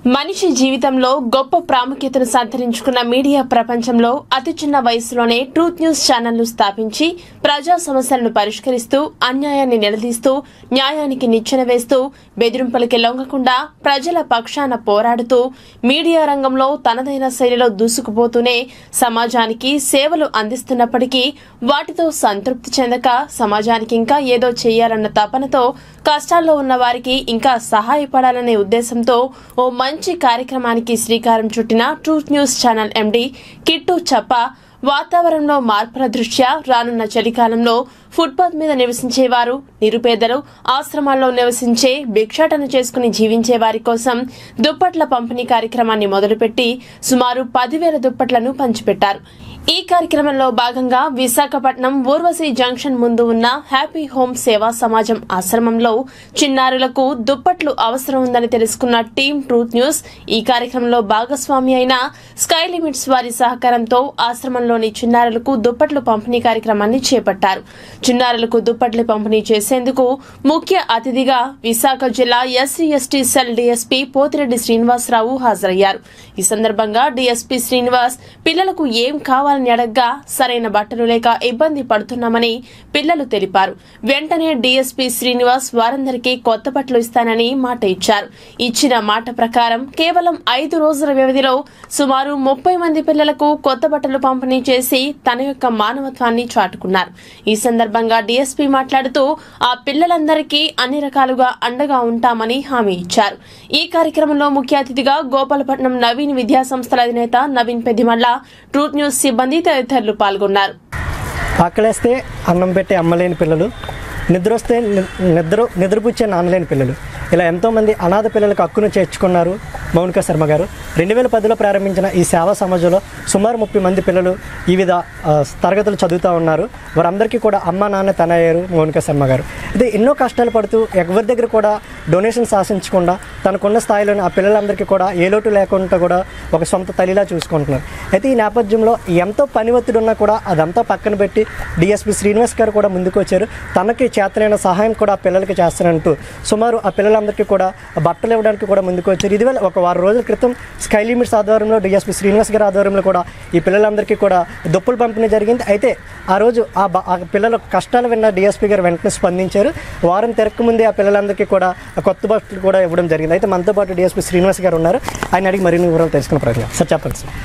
మనిషి జీవితంలో గొప్ప ప్రాముఖ్యతను సంతరించుకున్న మీడియా ప్రపంచంలో అతి చిన్న వయసులోనే ట్రూత్ న్యూస్ ఛానల్ను స్థాపించి ప్రజా సమస్యలను పరిష్కరిస్తూ అన్యాయాన్ని నిలదీస్తూ న్యాయానికి నిచ్చెన వేస్తూ బెదిరింపులకి లొంగకుండా ప్రజల పక్షాన పోరాడుతూ మీడియా రంగంలో తనదైన శైలిలో దూసుకుపోతూనే సమాజానికి సేవలు అందిస్తున్నప్పటికీ వాటితో సంతృప్తి చెందక సమాజానికి ఇంకా ఏదో చేయాలన్న తపనతో కష్టాల్లో ఉన్న వారికి ఇంకా సహాయపడాలనే ఉద్దేశంతో ఓ మంచి కార్యక్రమానికి శ్రీకారం చుట్టిన truth news channel MD Kittu చప్ప వాతావరణంలో మార్పుల దృష్ట్యా రానున్న చలికాలంలో ఫుట్పాత్ మీద నివసించేవారు, నిరుపేదలు, ఆశ్రమాల్లో నివసించే భిక్షాటన చేసుకుని జీవించే వారి కోసం దుప్పట్ల పంపిణీ కార్యక్రమాన్ని మొదలుపెట్టి సుమారు 10,000 దుప్పట్లను పంచిపెట్టారు. ఈ కార్యక్రమంలో భాగంగా విశాఖపట్నం ఊర్వశి జంక్షన్ ముందు ఉన్న హ్యాపీ హోమ్ సేవా సమాజం ఆశ్రమంలో చిన్నారులకు దుప్పట్లు అవసరం ఉందని తెలుసుకున్న టీమ్ ట్రూత్ న్యూస్ ఈ కార్యక్రమంలో భాగస్వామి అయిన స్కై లిమిట్స్ వారి సహకారంతో ఆశ్రమంలోని చిన్నారులకు దుప్పట్లు పంపిణీ కార్యక్రమాన్ని చేపట్టారు. చిన్నారులకు దుప్పట్లు పంపిణీ చేసేందుకు ముఖ్య అతిథిగా విశాఖ జిల్లా SC ST cell DSP Pothireddy Srinivasarao హాజరయ్యారు. ఈ సందర్భంగా డీఎస్పీ శ్రీనివాస్ పిల్లలకు ఏం కావాలని అడగ్గా సరైన బట్టలు లేక ఇబ్బంది పడుతున్నామని పిల్లలు తెలిపారు. వెంటనే డీఎస్పీ శ్రీనివాస్ వారందరికీ కొత్త బట్టలు ఇస్తానని మాట ఇచ్చారు. ఇచ్చిన మాట ప్రకారం కేవలం 5 రోజుల వ్యవధిలో సుమారు 30 మంది పిల్లలకు కొత్త బట్టలు పంపిణీ చేసి తన యొక్క మానవత్వాన్ని చాటుకున్నారు. ఈ సందర్భంగా డీఎస్పీ మాట్లాడుతూ ఆ పిల్లలందరికీ అన్ని రకాలుగా అండగా ఉంటామని హామీ ఇచ్చారు. ఈ కార్యక్రమంలో ముఖ్య అతిథిగా గోపాలపట్నం నవీన్ విద్యా సంస్థల అధినేత నవీన్ పెద్దిమల్ల, ట్రూత్ న్యూస్ సిబ్బంది తదితరులు పాల్గొన్నారు. ఆకలేస్తే అన్నం పెట్టి అమ్మలేని పిల్లలు, నిద్రొస్తే నిద్రపుచ్చే నాన్నలేని పిల్లలు, ఇలా ఎంతోమంది అనాథ పిల్లలకు హక్కును చేర్చుకున్నారు మౌనిక శర్మ గారు. 2010లో ప్రారంభించిన ఈ సేవా సమాజంలో సుమారు 30 మంది పిల్లలు వివిధ తరగతులు చదువుతూ ఉన్నారు. వారందరికీ కూడా అమ్మ నాన్న తన అయ్యారు మౌనిక శర్మ గారు. ఇది ఎన్నో కష్టాలు పడుతూ ఎవరి దగ్గర కూడా డొనేషన్స్ ఆశించకుండా తనకున్న స్థాయిలోని ఆ పిల్లలందరికీ కూడా ఏ లోటు లేకుండా కూడా ఒక సొంత తల్లిలా చూసుకుంటున్నారు. అయితే ఈ నేపథ్యంలో ఎంతో పని ఒత్తిడి ఉన్నా కూడా అదంతా పక్కన పెట్టి డిఎస్పీ శ్రీనివాస్ గారు కూడా ముందుకు వచ్చారు. తనకి చేతనైన సహాయం కూడా ఆ పిల్లలకి చేస్తానంటూ సుమారు ఆ పిల్లలందరికీ కూడా బట్టలు ఇవ్వడానికి కూడా ముందుకు వచ్చారు. ఇదివల్ల ఒక 6 రోజుల క్రితం స్కై లిమిట్స్ ఆధ్వర్యంలో డిఎస్పీ శ్రీనివాస్ గారి ఆధ్వర్యంలో కూడా ఈ పిల్లలందరికీ కూడా దుప్పలు పంపిణీ జరిగింది. అయితే ఆ రోజు ఆ పిల్లల కష్టాలు విన్న డిఎస్పీ గారు వెంటనే స్పందించారు. వారం తిరగకముందే ఆ పిల్లలందరికీ కూడా కొత్త బట్టలు కూడా ఇవ్వడం జరిగింది. అయితే మనతో పాటు డిఎస్పీ శ్రీనివాస్ గారు ఉన్నారు. ఆయన అడిగి మరిన్ని వివరాలు తెలుసుకునే ప్రయత్నం. సార్ చెప్పండి సార్.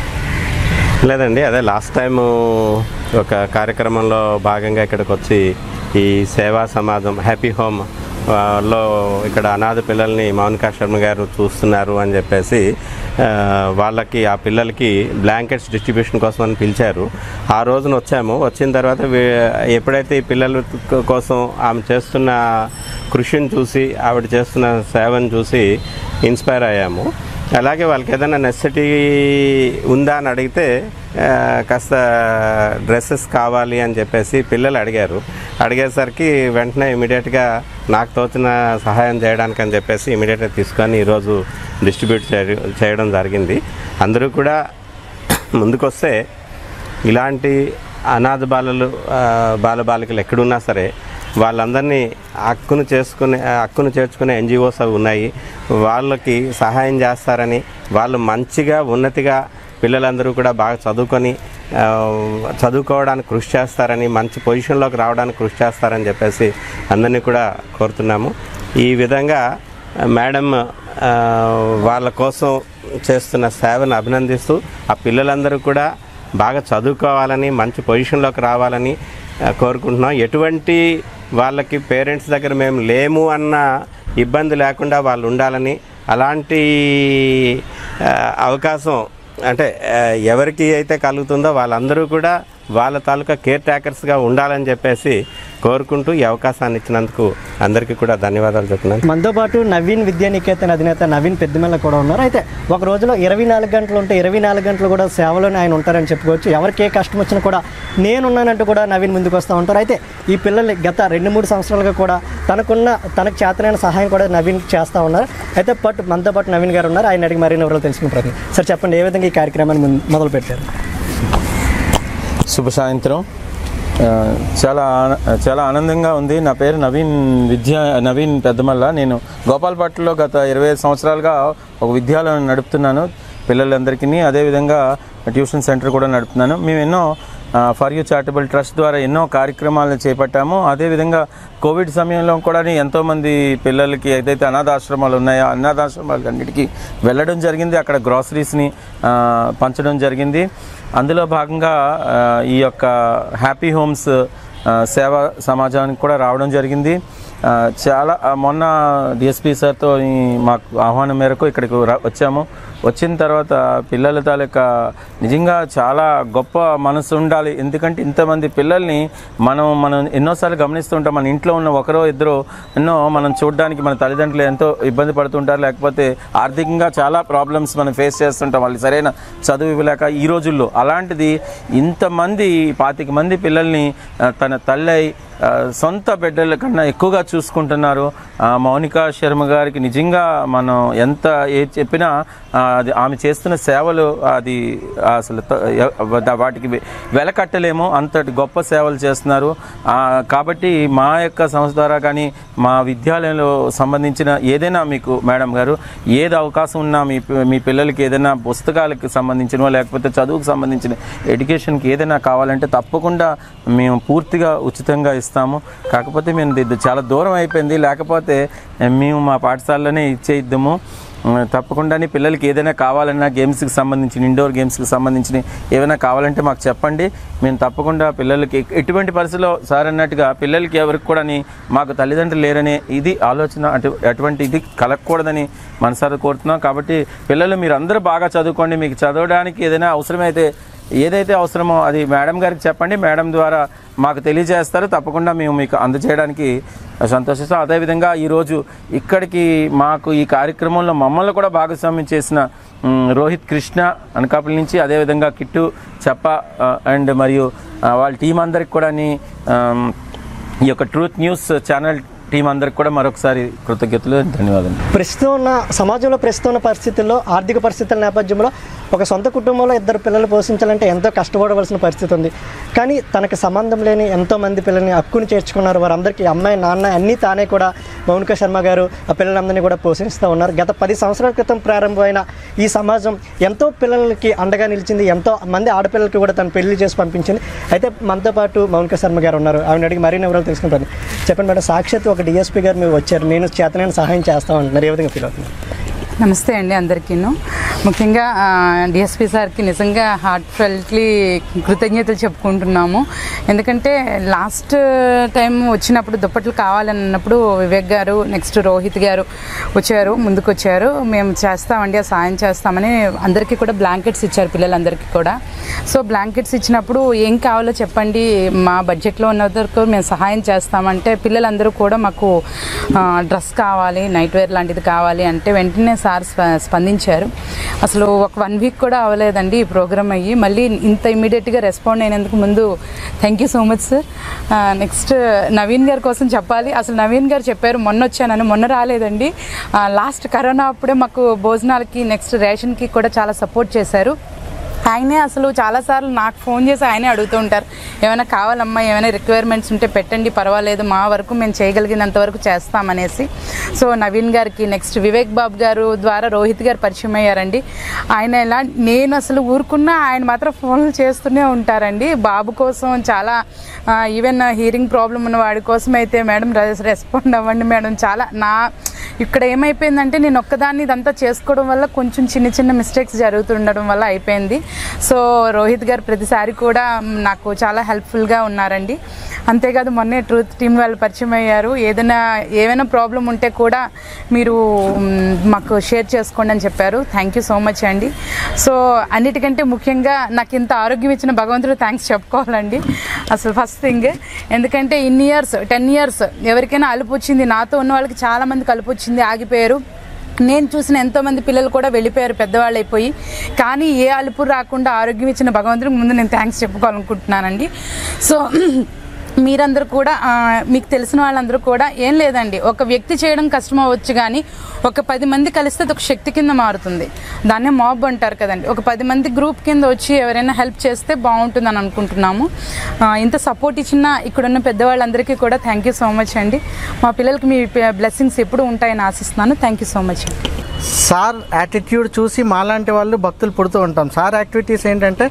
లేదండి, అదే లాస్ట్ టైము ఒక కార్యక్రమంలో భాగంగా ఇక్కడికి వచ్చి ఈ సేవా సమాజం హ్యాపీ హోమ్ లో ఇక్కడ అనాథ పిల్లల్ని మౌనికా శర్మ గారు చూస్తున్నారు అని చెప్పేసి వాళ్ళకి ఆ పిల్లలకి బ్లాంకెట్స్ డిస్ట్రిబ్యూషన్ కోసం అని పిలిచారు. ఆ రోజున వచ్చాము. వచ్చిన తర్వాత ఎప్పుడైతే ఈ పిల్లల కోసం ఆమె చేస్తున్న కృషిని చూసి ఆవిడ చేస్తున్న సేవను చూసి ఇన్స్పైర్ అయ్యాము. అలాగే వాళ్ళకి ఏదైనా నెసెసిటీ ఉందా అని అడిగితే కాస్త డ్రెస్సెస్ కావాలి అని చెప్పేసి పిల్లలు అడిగేసరికి వెంటనే ఇమీడియట్గా నాకు తోచిన సహాయం చేయడానికి అని చెప్పేసి ఇమీడియట్గా తీసుకొని ఈరోజు డిస్ట్రిబ్యూట్ చేయడం జరిగింది. అందరూ కూడా ముందుకొస్తే ఇలాంటి అనాథ బాలబాలికలు ఎక్కడున్నా సరే వాళ్ళందరినీ హక్కును చేర్చుకునే ఎన్జిఓస్ అవి ఉన్నాయి. వాళ్ళకి సహాయం చేస్తారని, వాళ్ళు మంచిగా ఉన్నతిగా పిల్లలందరూ కూడా బాగా చదువుకోవడానికి కృషి చేస్తారని, మంచి పొజిషన్లోకి రావడానికి కృషి చేస్తారని చెప్పేసి అందరినీ కూడా కోరుతున్నాము. ఈ విధంగా మేడం వాళ్ళ కోసం చేస్తున్న సేవను అభినందిస్తూ ఆ పిల్లలందరూ కూడా బాగా చదువుకోవాలని, మంచి పొజిషన్లోకి రావాలని కోరుకుంటున్నాం. ఎటువంటి వాళ్ళకి పేరెంట్స్ దగ్గర మేము లేము అన్న ఇబ్బంది లేకుండా వాళ్ళు ఉండాలని, అలాంటి అవకాశం అంటే ఎవరికి అయితే కలుగుతుందో వాళ్ళందరూ కూడా వాళ్ళ తాలూకా కేర్ టేకర్స్గా ఉండాలని చెప్పేసి కోరుకుంటూ ఈ అవకాశాన్ని ఇచ్చినందుకు అందరికీ కూడా ధన్యవాదాలు చెప్తున్నాను. మనతో పాటు నవీన్ విద్యానికేతన్ అధినేత నవీన్ పెద్దిమల్ల కూడా ఉన్నారు. అయితే ఒక రోజులో 24 గంటలు ఉంటే 24 గంటలు కూడా సేవలోనే ఆయన ఉంటారని చెప్పుకోవచ్చు. ఎవరికి ఏ కష్టం వచ్చినా కూడా నేనున్నానంటూ కూడా నవీన్ ముందుకు వస్తూ ఉంటారు. అయితే ఈ పిల్లలు గత 2-3 సంవత్సరాలుగా కూడా తనకు చేతనైన సహాయం కూడా నవీన్ చేస్తూ ఉన్నారు. అయితే మనతో పాటు నవీన్ గారు ఉన్నారు. ఆయన అడిగి మరిన్ని వివరాలు తెలుసుకునే ప్రయత్నం. సార్ చెప్పండి, ఏ విధంగా ఈ కార్యక్రమాన్ని మొదలు పెట్టారు? శుభ సాయంత్రం. చాలా ఆనందంగా ఉంది. నా పేరు నవీన్ పెద్దమల్ల. నేను గోపాలపట్నంలో గత 25 సంవత్సరాలుగా ఒక విద్యాలయం నడుపుతున్నాను పిల్లలందరికీ. అదేవిధంగా ట్యూషన్ సెంటర్ కూడా నడుపుతున్నాను. మేము ఎన్నో ఫర్ యూ చారిటబుల్ ట్రస్ట్ ద్వారా ఎన్నో కార్యక్రమాలను చేపట్టాము. అదేవిధంగా కోవిడ్ సమయంలో కూడా ఎంతోమంది పిల్లలకి ఏదైతే అనాథాశ్రమాలు ఉన్నాయో అనాథాశ్రమాలు అన్నిటికీ వెళ్ళడం జరిగింది. అక్కడ గ్రాసరీస్ని పంచడం జరిగింది. అందులో భాగంగా ఈ యొక్క హ్యాపీ హోమ్స్ సేవా సమాజానికి కూడా రావడం జరిగింది. చాలా మొన్న డిఎస్పీ సార్తో మాకు ఆహ్వానం మేరకు ఇక్కడికి వచ్చాము. వచ్చిన తర్వాత పిల్లల తాలూకా నిజంగా చాలా గొప్ప మనసు ఉండాలి. ఎందుకంటే ఇంతమంది పిల్లల్ని మనం ఎన్నోసార్లు గమనిస్తుంటాం. మన ఇంట్లో ఉన్న ఒకరో ఇద్దరు మనం చూడడానికి మన తల్లిదండ్రులు ఎంతో ఇబ్బంది పడుతుంటారు, లేకపోతే ఆర్థికంగా చాలా ప్రాబ్లమ్స్ మనం ఫేస్ చేస్తుంటాం వాళ్ళు సరైన చదువు ఇవ్వలేక. ఈ రోజుల్లో అలాంటిది ఇంతమంది 25 మంది పిల్లల్ని తన తల్లి సొంత బిడ్డల కన్నా ఎక్కువగా చూసుకుంటున్నారు. మౌనిక శర్మ గారికి నిజంగా మనం ఎంత ఏది చెప్పినా అది ఆమె చేస్తున్న సేవలు అది అసలు వాటికి వెలకట్టలేము, అంతటి గొప్ప సేవలు చేస్తున్నారు. కాబట్టి మా యొక్క సంస్థ ద్వారా కానీ మా విద్యాలయంలో సంబంధించిన ఏదైనా మీకు మేడం గారు ఏది అవకాశం ఉన్నా మీ పిల్లలకి ఏదైనా పుస్తకాలకు సంబంధించినవో లేకపోతే చదువుకు సంబంధించిన ఎడ్యుకేషన్కి ఏదైనా కావాలంటే తప్పకుండా మేము పూర్తిగా ఉచితంగా ఇస్తాము. కాకపోతే మేము చాలా దూరం అయిపోయింది, లేకపోతే మేము మా పాఠశాలలోనే ఇచ్చేద్దాము. తప్పకుండా పిల్లలకి ఏదైనా కావాలన్నా గేమ్స్కి సంబంధించిన ఇండోర్ గేమ్స్కి సంబంధించిన ఏమైనా కావాలంటే మాకు చెప్పండి. మేము తప్పకుండా పిల్లలకి ఎటువంటి పరిస్థితిలో సార్ అన్నట్టుగా పిల్లలకి ఎవరికి కూడా మాకు తల్లిదండ్రులు లేరనే ఇది ఆలోచన అటువంటి ఇది కలగకూడదని మనసారా కోరుతున్నాం. కాబట్టి పిల్లలు మీరు అందరూ బాగా చదువుకోండి. మీకు చదవడానికి ఏదైనా అవసరమైతే ఏదైతే అవసరమో అది మేడం గారికి చెప్పండి. మేడం ద్వారా మాకు తెలియజేస్తారు. తప్పకుండా మేము మీకు అందజేయడానికి సంతోషిస్తాం. అదేవిధంగా ఈరోజు ఇక్కడికి మాకు ఈ కార్యక్రమంలో మమ్మల్ని కూడా భాగస్వామ్యం చేసిన రోహిత్ కృష్ణ అనకాపల్లి నుంచి, అదేవిధంగా కిట్టు చెప్ప అండ్ మరియు వాళ్ళ టీం అందరికి కూడా ఈ యొక్క ట్రూత్ న్యూస్ ఛానల్ టీం అందరికి కూడా మరొకసారి కృతజ్ఞతలు, ధన్యవాదాలు. ప్రస్తుతం ఉన్న సమాజంలో ప్రస్తుతం ఉన్న పరిస్థితుల్లో ఆర్థిక పరిస్థితుల నేపథ్యంలో ఒక సొంత కుటుంబంలో 2 పిల్లలు పోషించాలంటే ఎంతో కష్టపడవలసిన పరిస్థితి ఉంది. కానీ తనకు సంబంధం లేని ఎంతోమంది పిల్లల్ని హక్కును చేర్చుకున్నారు. వారందరికీ అమ్మాయి నాన్న అన్నీ తానే కూడా మౌనిక శర్మ గారు ఆ పిల్లలందరినీ కూడా పోషిస్తూ ఉన్నారు. గత 10 సంవత్సరాల క్రితం ప్రారంభమైన ఈ సమాజం ఎంతో పిల్లలకి అండగా నిలిచింది. ఎంతో మంది ఆడపిల్లలకి కూడా తను పెళ్లి చేసి పంపించింది. అయితే మనతో పాటు మౌనిక శర్మ గారు ఉన్నారు. ఆవిడ అడిగి మరిన్ని వివరాలు తెలుసుకుంటాను. చెప్పండి మేడం, సాక్షాత్ ఒక డిఎస్పీ గారు మీరు వచ్చారు, నేను చేతనైన సహాయం చేస్తామంటున్నారు, ఏ విధంగా ఫీల్ అవుతున్నారు? నమస్తే అండి అందరికీను. ముఖ్యంగా డిఎస్పీ సార్కి నిజంగా హార్ట్ ఫెల్ట్లీ కృతజ్ఞతలు చెప్పుకుంటున్నాము. ఎందుకంటే లాస్ట్ టైం వచ్చినప్పుడు దుప్పట్లు కావాలన్నప్పుడు వివేక్ గారు నెక్స్ట్ రోహిత్ గారు ముందుకు వచ్చారు. మేము చేస్తామండి, ఆ సాయం చేస్తామని అందరికీ కూడా బ్లాంకెట్స్ ఇచ్చారు పిల్లలందరికీ కూడా. సో బ్లాంకెట్స్ ఇచ్చినప్పుడు ఏం కావాలో చెప్పండి, మా బడ్జెట్లో ఉన్న వరకు మేము సహాయం చేస్తామంటే పిల్లలందరూ కూడా మాకు డ్రెస్ కావాలి, నైట్ వేర్ లాంటిది కావాలి అంటే వెంటనే సార్ స్పందించారు. అసలు ఒక 1 వీక్ కూడా అవ్వలేదండి ఈ ప్రోగ్రామ్ అయ్యి. మళ్ళీ ఇంత ఇమీడియట్గా రెస్పాండ్ అయినందుకు ముందు thank you so much sir. Next Naveen గారి కోసం చెప్పాలి. అసలు నవీన్ గారు చెప్పారు మొన్న వచ్చానని, మొన్న రాలేదండి. లాస్ట్ కరోనా అప్పుడే మాకు భోజనాలకి నెక్స్ట్ రేషన్కి కూడా చాలా సపోర్ట్ చేశారు. ఆయనే అసలు చాలాసార్లు నాకు ఫోన్ చేసి ఆయనే అడుగుతూ ఉంటారు, ఏమైనా కావాలమ్మా, ఏమైనా రిక్వైర్మెంట్స్ ఉంటే పెట్టండి, పర్వాలేదు, మా వరకు మేము చేయగలిగినంత వరకు చేస్తామనేసి. సో నవీన్ గారికి నెక్స్ట్ వివేక్ బాబు గారు ద్వారా రోహిత్ గారు పరిచయం అయ్యారండి. ఆయన ఎలా నేను అసలు ఊరుకున్నా ఆయన మాత్రం ఫోన్లు చేస్తూనే ఉంటారండి బాబు కోసం. చాలా ఈవెన్ హీరింగ్ ప్రాబ్లం ఉన్న వాడి కోసం అయితే మేడం రెస్పాండ్ అవ్వండి మేడం. చాలా ఇక్కడ ఏమైపోయిందంటే నేను ఒక్కదాన్ని ఇదంతా చేసుకోవడం వల్ల కొంచెం చిన్న మిస్టేక్స్ జరుగుతుండడం వల్ల అయిపోయింది. సో రోహిత్ గారు ప్రతిసారి కూడా నాకు చాలా హెల్ప్ఫుల్గా ఉన్నారండి. అంతేకాదు మొన్నే ట్రూత్ టీం వాళ్ళు పరిచయం అయ్యారు. ఏమైనా ప్రాబ్లం ఉంటే కూడా మీరు మాకు షేర్ చేసుకోండి అని చెప్పారు. థ్యాంక్ యూ సో మచ్ అండి. సో అన్నిటికంటే ముఖ్యంగా నాకు ఇంత ఆరోగ్యం ఇచ్చిన భగవంతుడు థ్యాంక్స్ చెప్పుకోవాలండి అసలు ఫస్ట్ థింగ్. ఎందుకంటే 10 ఇయర్స్ ఎవరికైనా అలుపు వచ్చింది, నాతో ఉన్న వాళ్ళకి చాలామందికి అలుపు వచ్చింది, ఆగిపోయారు. నేను చూసిన ఎంతోమంది పిల్లలు కూడా వెళ్ళిపోయారు పెద్దవాళ్ళు అయిపోయి. కానీ ఏ అలుపు రాకుండా ఆరోగ్యం ఇచ్చిన భగవంతుడికి ముందు నేను థ్యాంక్స్ చెప్పుకోవాలనుకుంటున్నానండి. సో మీరందరూ కూడా మీకు తెలిసిన వాళ్ళందరూ కూడా ఏం లేదండి, ఒక వ్యక్తి చేయడం కష్టం అవ్వచ్చు కానీ ఒక 10 మంది కలిస్తే అది ఒక శక్తి కింద మారుతుంది. దాన్నే మాబ్ అంటారు కదండి. ఒక 10 మంది గ్రూప్ కింద వచ్చి ఎవరైనా హెల్ప్ చేస్తే బాగుంటుందని అనుకుంటున్నాము. ఇంత సపోర్ట్ ఇచ్చిన ఇక్కడున్న పెద్దవాళ్ళందరికీ కూడా థ్యాంక్ యూ సో మచ్ అండి. మా పిల్లలకి మీ బ్లెస్సింగ్స్ ఎప్పుడు ఉంటాయని ఆశిస్తున్నాను. థ్యాంక్ యూ సో మచ్ అండి. సార్ యాటిట్యూడ్ చూసి మాలాంటి వాళ్ళు భక్తులు పుడుతూ ఉంటాం. సార్ యాక్టివిటీస్ ఏంటంటే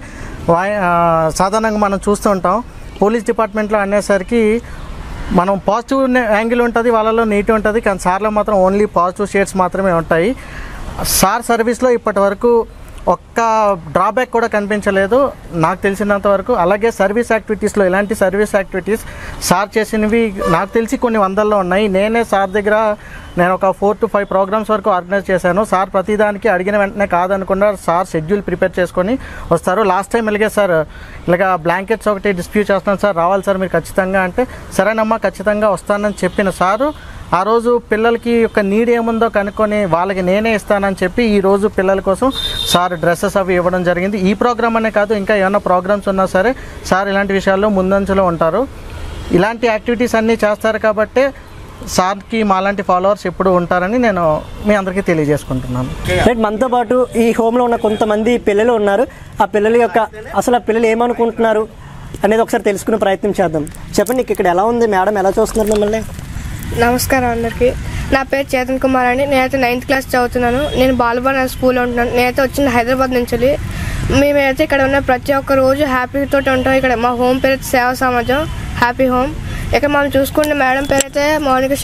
సాధారణంగా మనం చూస్తూ ఉంటాం, పోలీస్ డిపార్ట్మెంట్లో అనేసరికి మనం పాజిటివ్ యాంగిల్ ఉంటుంది, వాళ్ళలో నెగిటివ్ ఉంటుంది, కానీ సార్లో మాత్రం ఓన్లీ పాజిటివ్ షేడ్స్ మాత్రమే ఉంటాయి. సార్ సర్వీస్లో ఇప్పటి వరకు ఒక్క డ్రాబ్యాక్ కూడా కనిపించలేదు నాకు తెలిసినంత వరకు. అలాగే సర్వీస్ యాక్టివిటీస్లో ఇలాంటి సర్వీస్ యాక్టివిటీస్ సార్ చేసినవి నాకు తెలిసి కొన్ని వందల్లో ఉన్నాయి. నేనే సార్ దగ్గర నేను ఒక 4 to 5 ప్రోగ్రామ్స్ వరకు ఆర్గనైజ్ చేశాను. సార్ ప్రతిదానికి అడిగిన వెంటనే కాదనకుండా సార్ షెడ్యూల్ ప్రిపేర్ చేసుకొని వస్తారు. లాస్ట్ టైం ఇలాగే సార్ ఇలాగ బ్లాంకెట్స్ ఒకటి డిస్ప్యూట్ చేస్తున్నాను సార్, రావాలి సార్ మీరు ఖచ్చితంగా అంటే, సరేనమ్మా ఖచ్చితంగా వస్తానని చెప్పిన సారు ఆ రోజు పిల్లలకి యొక్క నీడ్ ఏముందో కనుక్కొని వాళ్ళకి నేనే ఇస్తానని చెప్పి ఈరోజు పిల్లల కోసం సార్ డ్రెస్సెస్ అవి ఇవ్వడం జరిగింది. ఈ ప్రోగ్రామ్ అనే కాదు, ఇంకా ఏమైనా ప్రోగ్రామ్స్ ఉన్నా సరే సార్ ఇలాంటి విషయాల్లో ముందంజలో ఉంటారు. ఇలాంటి యాక్టివిటీస్ అన్నీ చేస్తారు కాబట్టి సార్కి మాలాంటి ఫాలోవర్స్ ఎప్పుడు ఉంటారని నేను మీ అందరికీ తెలియజేసుకుంటున్నాను. రైట్, మనతో పాటు ఈ హోమ్లో ఉన్న కొంతమంది పిల్లలు ఉన్నారు. ఆ పిల్లల యొక్క అసలు ఆ పిల్లలు ఏమనుకుంటున్నారు అనేది ఒకసారి తెలుసుకునే ప్రయత్నం చేద్దాం. చెప్పండి, నీకు ఇక్కడ ఎలా ఉంది, మేడం ఎలా చూస్తున్నారు మిమ్మల్ని? నమస్కారం అందరికీ. నా పేరు చేతన్ కుమార్ అండి. నేనైతే 9th క్లాస్ చదువుతున్నాను. నేను బాలభవన్ స్కూల్లో ఉంటున్నాను. నేనైతే వచ్చిన హైదరాబాద్ నుంచి. మేమైతే ఇక్కడ ఉన్న ప్రతి ఒక్క రోజు హ్యాపీతో ఉంటాం. ఇక్కడ మా హోమ్ పేరు అయితే సేవా సమాజం హ్యాపీ హోమ్. ఇక్కడ మనం చూసుకుంటే మేడం పేరు అయితే మౌనిక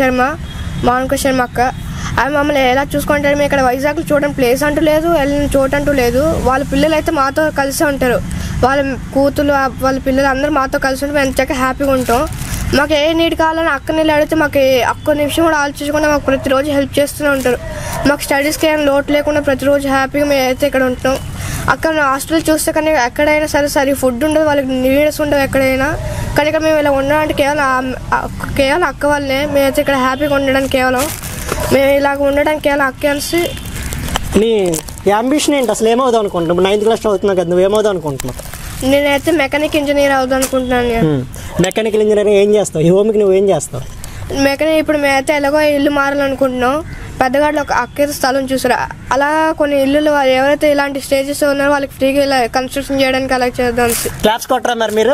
శర్మ అక్క. అవి మమ్మల్ని ఎలా చూసుకుంటారు, మేము ఇక్కడ వైజాగ్లో చూడడం ప్లేస్ అంటూ లేదు, వెళ్ళిన చోటు అంటూ లేదు. వాళ్ళ పిల్లలు అయితే మాతో కలిసి ఉంటారు, వాళ్ళ కూతురు వాళ్ళ పిల్లలు అందరూ మాతో కలిసి ఉంటే మేము చక్కగా హ్యాపీగా ఉంటాం. మాకు ఏ నీడ్ కావాలని అక్క నీళ్ళు అడిగితే మాకు ఒక్క నిమిషం కూడా ఆలోచించకుండా మాకు ప్రతిరోజు హెల్ప్ చేస్తూనే ఉంటారు. మాకు స్టడీస్కి ఏమైనా లోటు లేకుండా ప్రతిరోజు హ్యాపీగా మేము అయితే ఇక్కడ ఉంటున్నాం. అక్కడ హాస్టల్ చూస్తే కానీ ఎక్కడైనా సరే ఫుడ్ ఉండదు, వాళ్ళకి నీడ్స్ ఉండవు ఎక్కడైనా. కానీ ఇక్కడ మేము ఇలా ఉండడానికి కేవలం అక్క వాళ్ళే. మేమైతే ఇక్కడ హ్యాపీగా ఉండడానికి మేము ఇలాగ ఉండడానికి కేవలం అక్క కలిసి. నీ అంబిషన్ ఏంటి, అసలు ఏమవుదాం అనుకుంటున్నావు? 9th క్లాస్ చదువుతున్నావు కదా, నువ్వు ఏమవుదాం అనుకుంటున్నావు? నేనైతే మెకానిక్ ఇంజనీర్ అవుదాం అనుకుంటున్నాను. మెకానికల్ ఇంజనీరింగ్ ఏం చేస్తావు? ఈ హోమ్కి నువ్వు ఏం చేస్తావు? మెకానిక్ ఇప్పుడు మేమైతే ఎలాగో ఇల్లు మారాలనుకుంటున్నాం. పెద్దగాడిలో ఒక అక్కైతే స్థలం చూసారు. అలా కొన్ని ఇల్లులు ఎవరైతే ఇలాంటి స్టేజెస్ ఉన్నారో వాళ్ళకి ఫ్రీగా ఇలా కన్స్ట్రక్షన్ చేయడానికి అలా చేద్దాం. క్లాప్స్ కొట్టరా మరి మీరు?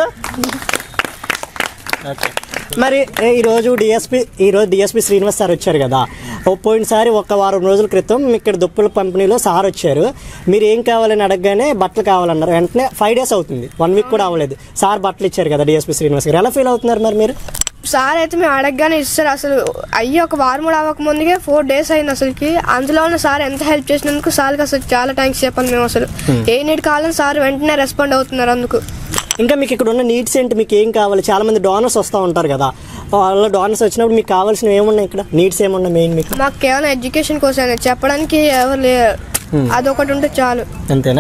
మరి ఈరోజు డిఎస్పీ శ్రీనివాస్ సార్ వచ్చారు కదా. పోయినసారి ఒక వారం రోజుల క్రితం ఇక్కడ దుప్పుల పంపిణీలో సార్ వచ్చారు. మీరు ఏం కావాలని అడగగానే బట్టలు కావాలన్నారు. వెంటనే 5 days అవుతుంది, 1 week కూడా అవ్వలేదు. సార్ బట్టలు ఇచ్చారు కదా డిఎస్పీ శ్రీనివాస్ గారు. ఎలా ఫీల్ అవుతున్నారు మరి మీరు? సార్ అయితే మేము అడగగానే ఇస్తారు. అసలు ఒక వారం కూడా అవ్వక ముందుకే 4 days అయింది అసలుకి. అందులో ఉన్న సార్ ఎంత హెల్ప్ చేసినందుకు సార్కి అసలు చాలా థ్యాంక్స్ చెప్పాలి మేము. అసలు ఏ నీడ్ కావాలని సార్ వెంటనే రెస్పాండ్ అవుతున్నారు అందుకు. ఇంకా మీకు ఇక్కడ ఉన్న నీడ్స్ ఏంటి, మీకు ఏం కావాలి? చాలా మంది డోనర్స్ వస్తూ ఉంటారు కదా, వాళ్ళ డోనర్స్ వచ్చినప్పుడు మీకు కావాల్సినవి ఏమున్నాయి, ఇక్కడ నీడ్స్ ఏమున్నాయి మెయిన్ మీకు? మాకు కేవలం ఎడ్యుకేషన్ కోసం చెప్పడానికి ఎవరు లేరు, అదొకటి ఉంటే చాలు. అంతేనా?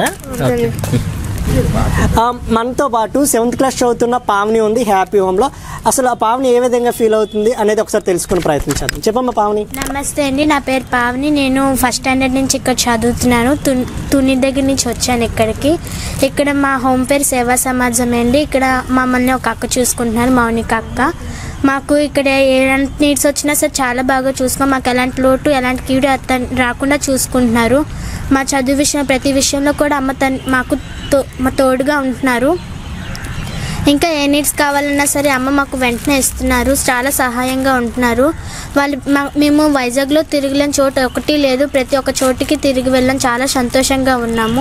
మనతో పాటు 7th క్లాస్ చదువుతున్న పావని ఉంది హ్యాపీ హోమ్లో. అసలు ఆ పావని ఏ విధంగా ఫీల్ అవుతుంది అనేది ఒకసారి తెలుసుకుని ప్రయత్నించాను. చెప్పమ్మా పావని. నమస్తే అండి, నా పేరు పావని. నేను 1st standard నుంచి ఇక్కడ చదువుతున్నాను. తుని దగ్గర నుంచి వచ్చాను ఇక్కడికి. ఇక్కడ మా హోమ్ పేరు సేవా సమాజం అండి. ఇక్కడ మమ్మల్ని ఒక అక్క చూసుకుంటున్నారు, మౌనిక అక్క. మాకు ఇక్కడ ఎలాంటి నీడ్స్ వచ్చినా సరే చాలా బాగా చూసుకున్నాం. మాకు ఎలాంటి లోటు ఎలాంటి కీడు రాకుండా చూసుకుంటున్నారు. మా చదువు విషయం ప్రతి విషయంలో కూడా అమ్మ మా తోడుగా ఉంటున్నారు. ఇంకా ఏ నీడ్స్ కావాలన్నా సరే అమ్మ మాకు వెంటనే ఇస్తున్నారు, చాలా సహాయంగా ఉంటున్నారు. మేము వైజాగ్లో తిరిగిలేని చోటు ఒకటి లేదు, ప్రతి ఒక్క చోటికి తిరిగి వెళ్ళాం, చాలా సంతోషంగా ఉన్నాము.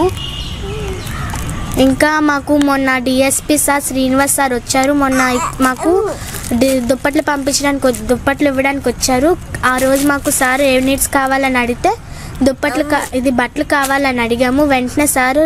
ఇంకా మాకు మొన్న డిఎస్పీ సార్ శ్రీనివాస్ సార్ వచ్చారు. మొన్న మాకు దుప్పట్లు దుప్పట్లు ఇవ్వడానికి వచ్చారు. ఆ రోజు మాకు సార్ ఏ నీడ్స్ కావాలని అడిగితే బట్టలు కావాలని అడిగాము. వెంటనే సార్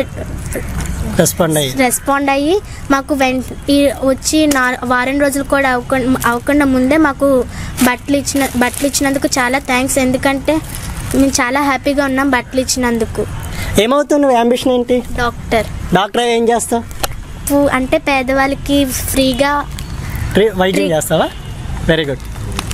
రెస్పాండ్ అయ్యి మాకు వచ్చి వారం రోజులు కూడా అవ్వకుండా ముందే మాకు బట్టలు ఇచ్చినందుకు చాలా థ్యాంక్స్. ఎందుకంటే మేము చాలా హ్యాపీగా ఉన్నాం బట్టలు ఇచ్చినందుకు. ఏమవుతుంది, అంబిషన్ ఏంటి? డాక్టర్. ఏం చేస్తావు? అంటే పేదవాళ్ళకి ఫ్రీగా వైద్యం చేస్తావా? Very good.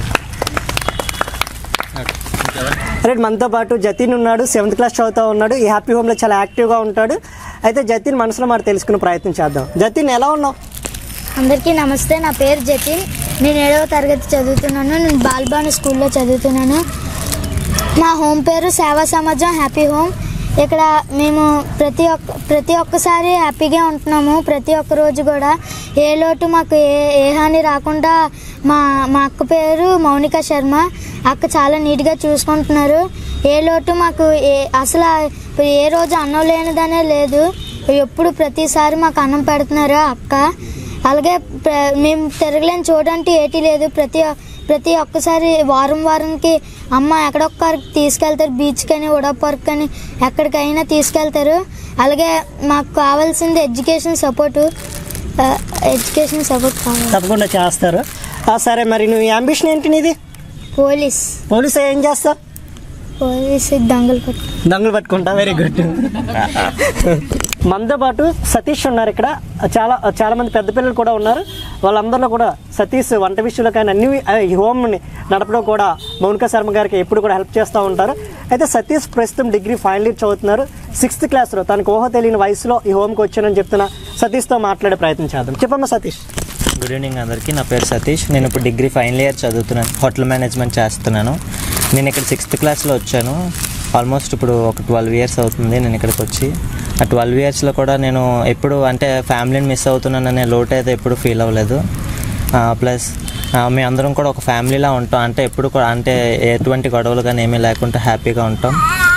రైట్, మనతో పాటు జతిన్ ఉన్నాడు, 7th క్లాస్ చదువుతూ ఉన్నాడు. ఈ హ్యాపీ హోమ్లో చాలా యాక్టివ్గా ఉంటాడు. అయితే జతిన్ మనసులో మరి తెలుసుకునే ప్రయత్నం చేద్దాం. జతిన్ ఎలా ఉన్నావు? అందరికీ నమస్తే. నా పేరు జతిన్. నేను 7వ తరగతి చదువుతున్నాను. నేను బాల్బాను స్కూల్లో చదువుతున్నాను. మా హోమ్ పేరు సేవా సమాజం హ్యాపీ హోమ్. ఇక్కడ మేము ప్రతి ఒక్కసారి హ్యాపీగా ఉంటున్నాము. ప్రతి ఒక్క రోజు కూడా ఏ లోటు మాకు ఏ హాని రాకుండా మా అక్క పేరు మౌనిక శర్మ. అక్క చాలా నీట్గా చూసుకుంటున్నారు. ఏ లోటు మాకు అసలు ఏ రోజు అన్నం లేనిదనే లేదు. ఎప్పుడు ప్రతిసారి మాకు అన్నం పెడుతున్నారు అక్క. అలాగే మేము తిరగలేని చూడంటే ఏటీ లేదు. ప్రతి ఒక్కసారి వారానికి అమ్మ ఎక్కడొక్కరికి తీసుకెళ్తారు. బీచ్ కానీ ఉడా పార్క్ కానీ ఎక్కడికైనా తీసుకెళ్తారు. అలాగే మాకు కావాల్సింది ఎడ్యుకేషన్ సపోర్ట్ కావాలి. తప్పకుండా చేస్తారు. సరే, మరి నువ్వు అంబిషన్ ఏంటి నీది? పోలీస్ ఏం చేస్తావు? పోలీస్ దొంగలు పట్టుకుంటా. Very good. మనతో పాటు సతీష్ ఉన్నారు. ఇక్కడ చాలా మంది పెద్ద పిల్లలు కూడా ఉన్నారు. వాళ్ళందరిలో కూడా సతీష్ వంట విషయంలో కానీ అన్ని ఈ హోమ్ని నడపడం కూడా మౌనిక శర్మ గారికి ఎప్పుడు కూడా హెల్ప్ చేస్తూ ఉంటారు. అయితే సతీష్ ప్రస్తుతం డిగ్రీ ఫైనల్ ఇయర్ చదువుతున్నారు. 6th క్లాస్లో తనకు ఊహ తెలియని వయసులో ఈ హోమ్కి వచ్చానని చెప్తున్న సతీష్తో మాట్లాడే ప్రయత్నం చేద్దాం. చెప్పమ్మా సతీష్. గుడ్ ఈవినింగ్ అందరికీ. నా పేరు సతీష్. నేను ఇప్పుడు డిగ్రీ ఫైనల్ ఇయర్ చదువుతున్నాను. హోటల్ మేనేజ్మెంట్ చేస్తున్నాను. నేను ఇక్కడ 6th క్లాస్లో వచ్చాను. ఆల్మోస్ట్ ఇప్పుడు ఒక 12 years అవుతుంది నేను ఇక్కడికి వచ్చి. ఆ 12 yearsలో కూడా నేను ఎప్పుడు అంటే ఫ్యామిలీని మిస్ అవుతున్నాననే లోటు అయితే ఎప్పుడు ఫీల్ అవ్వలేదు. ప్లస్ మేము అందరం కూడా ఒక ఫ్యామిలీలా ఉంటాం. అంటే ఎప్పుడు కూడా అంటే ఎటువంటి గొడవలు కానీ ఏమీ లేకుండా హ్యాపీగా ఉంటాం.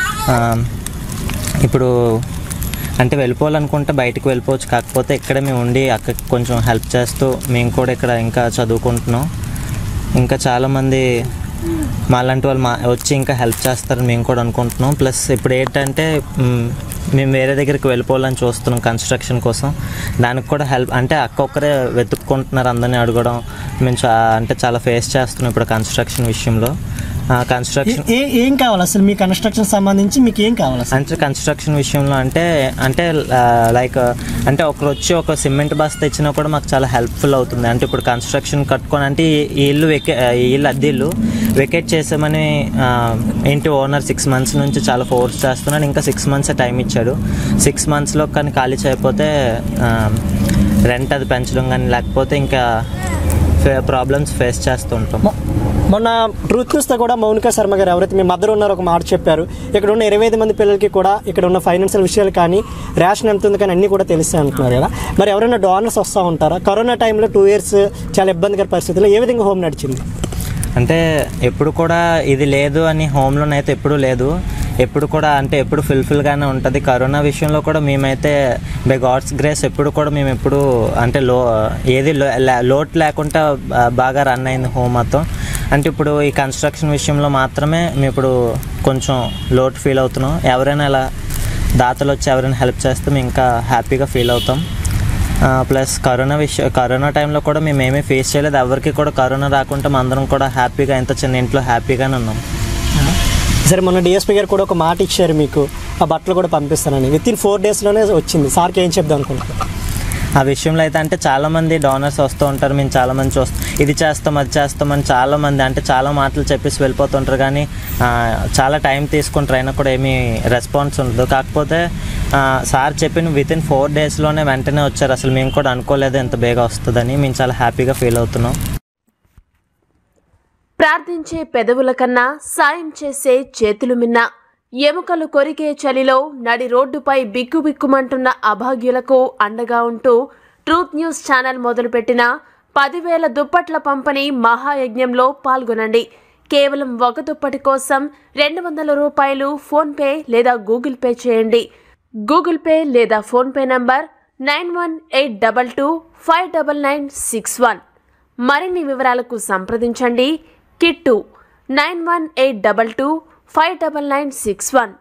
ఇప్పుడు అంటే వెళ్ళిపోవాలనుకుంటే బయటకు వెళ్ళిపోవచ్చు. కాకపోతే ఇక్కడే మేము ఉండి అక్కడికి కొంచెం హెల్ప్ చేస్తూ మేము కూడా ఇక్కడ ఇంకా చదువుకుంటున్నాం. ఇంకా చాలామంది మాలాంటి వాళ్ళు వచ్చి ఇంకా హెల్ప్ చేస్తారని మేము కూడా అనుకుంటున్నాం. ప్లస్ ఇప్పుడు ఏంటంటే మేము వేరే దగ్గరికి వెళ్ళిపోవాలని చూస్తున్నాం కన్స్ట్రక్షన్ కోసం. దానికి కూడా హెల్ప్ అంటే అక్క ఒక్కరే వెతుక్కుంటున్నారు. అందరినీ అడగడం మేము అంటే చాలా ఫేస్ చేస్తున్నాం ఇప్పుడు కన్స్ట్రక్షన్ విషయంలో. కన్స్ట్రక్షన్ ఏం కావాలి అసలు మీ కన్స్ట్రక్షన్ సంబంధించి మీకు ఏం కావాలి అంటే కన్స్ట్రక్షన్ విషయంలో అంటే లైక్ అంటే ఒకరు వచ్చి ఒక సిమెంట్ బస్తా ఇచ్చినా కూడా మాకు చాలా హెల్ప్ఫుల్ అవుతుంది. అంటే ఇప్పుడు కన్స్ట్రక్షన్ కట్టుకొని అంటే ఈ ఇల్లు అద్దె ఇల్లు వెకేట్ చేసామని ఇంటి ఓనర్ 6 months నుంచి చాలా ఫోర్స్ చేస్తున్నాడు. ఇంకా 6 months టైం ఇచ్చాడు. 6 monthsలో కానీ ఖాళీ చేయకపోతే రెంట్ అది పెంచడం కానీ లేకపోతే ఇంకా ప్రాబ్లమ్స్ ఫేస్ చేస్తూ ఉంటాం. మొన్న ట్రూత్ న్యూస్తో కూడా మౌనిక శర్మ గారు ఎవరైతే మీ మదర్ ఉన్నారో ఒక మాట చెప్పారు. ఇక్కడ ఉన్న 25 మంది పిల్లలకి కూడా ఇక్కడ ఉన్న ఫైనాన్షియల్ విషయాలు కానీ రేషన్ ఎంత ఉంది కానీ అన్నీ కూడా తెలుస్తాయి అంటున్నారు కదా. మరి ఎవరైనా డోనర్స్ వస్తూ ఉంటారా? కరోనా టైంలో 2 years చాలా ఇబ్బందికర పరిస్థితుల్లో ఏ విధంగా హోమ్ నడిచింది? అంటే ఎప్పుడు కూడా ఇది లేదు అని హోమ్లోనైతే ఎప్పుడు లేదు. ఎప్పుడు కూడా అంటే ఎప్పుడు ఫుల్ఫిల్గానే ఉంటుంది. కరోనా విషయంలో కూడా మేమైతే బై గాడ్స్ గ్రేస్ ఎప్పుడు కూడా మేము ఎప్పుడు అంటే ఏది లోటు లేకుండా బాగా రన్ అయింది హోమ్ మొత్తం. అంటే ఇప్పుడు ఈ కన్స్ట్రక్షన్ విషయంలో మాత్రమే మేము ఇప్పుడు కొంచెం లోటు ఫీల్ అవుతున్నాం. ఎవరైనా ఇలా దాతలు వచ్చి ఎవరైనా హెల్ప్ చేస్తే మేము ఇంకా హ్యాపీగా ఫీల్ అవుతాం. ప్లస్ కరోనా టైంలో కూడా మేము ఏమీ ఫేస్ చేయలేదు. ఎవరికి కూడా కరోనా రాకుండా అందరం కూడా హ్యాపీగా ఇంత చిన్న ఇంట్లో హ్యాపీగానే ఉన్నాం. సరే, మొన్న డిఎస్పీ గారు కూడా ఒక మాట ఇచ్చారు మీకు, ఆ బట్టలు కూడా పంపిస్తానని. within 4 daysలోనే వచ్చింది. సార్కి ఏం చెప్దాం అనుకుంటున్నాను ఆ విషయంలో అయితే? అంటే చాలామంది డోనర్స్ వస్తూ ఉంటారు. మేము చాలామంది ఇది చేస్తాం అది చేస్తామని చాలామంది అంటే చాలా మాటలు చెప్పేసి వెళ్ళిపోతుంటారు. కానీ చాలా టైం తీసుకుంటారు. అయినా కూడా ఏమీ రెస్పాన్స్ ఉండదు. కాకపోతే సార్ చెప్పిన within 4 daysలోనే వెంటనే వచ్చారు. అసలు మేము కూడా అనుకోలేదు ఎంత బేగా వస్తుందని. మేము చాలా హ్యాపీగా ఫీల్ అవుతున్నాం. ప్రార్థించే పెదవుల కన్నా సాయం చేసే చేతులు మిన్న. ఎముకలు కొరికే చలిలో నడి రోడ్డుపై బిక్కుబిక్కుమంటున్న అభాగ్యులకు అండగా ఉంటూ ట్రూత్ న్యూస్ ఛానల్ మొదలుపెట్టిన 10,000 దుప్పట్ల పంపిణీ మహాయజ్ఞంలో పాల్గొనండి. కేవలం ఒక దుప్పటి కోసం 200 రూపాయలు ఫోన్పే లేదా గూగుల్ పే చేయండి. గూగుల్ పే లేదా ఫోన్పే నంబర్ 9182259961. మరిన్ని వివరాలకు సంప్రదించండి. కిట్టు 9182259961.